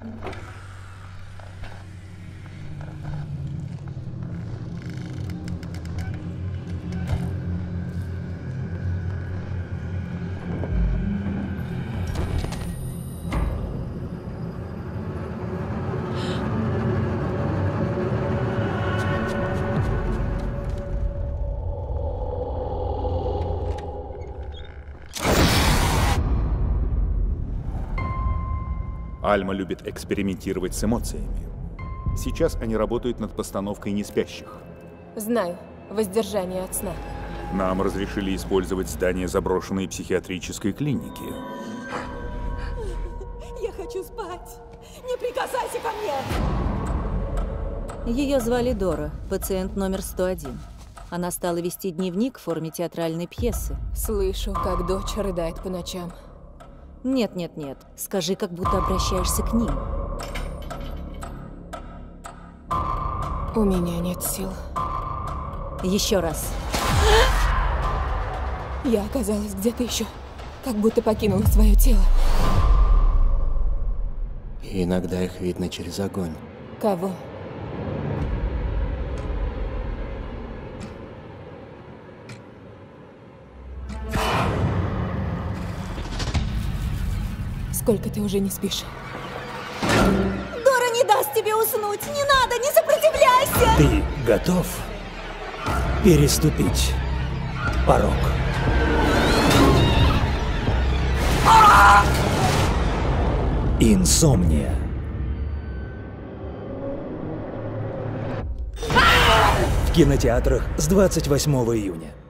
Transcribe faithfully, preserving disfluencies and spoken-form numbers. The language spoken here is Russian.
Альма любит экспериментировать с эмоциями. Сейчас они работают над постановкой «Неспящих». Знаю. Воздержание от сна. Нам разрешили использовать здание заброшенной психиатрической клиники. Я хочу спать. Не прикасайся ко мне. Ее звали Дора, пациент номер сто один. Она стала вести дневник в форме театральной пьесы. Слышу, как дочь рыдает по ночам. Нет, нет, нет. Скажи, как будто обращаешься к ним. У меня нет сил. Еще раз. Я оказалась где-то еще. Как будто покинула свое тело. Иногда их видно через огонь. Кого? Сколько ты уже не спишь? Дора не даст тебе уснуть! Не надо, не сопротивляйся! Ты готов переступить порог? Инсомния. В кинотеатрах с двадцать восьмого июня.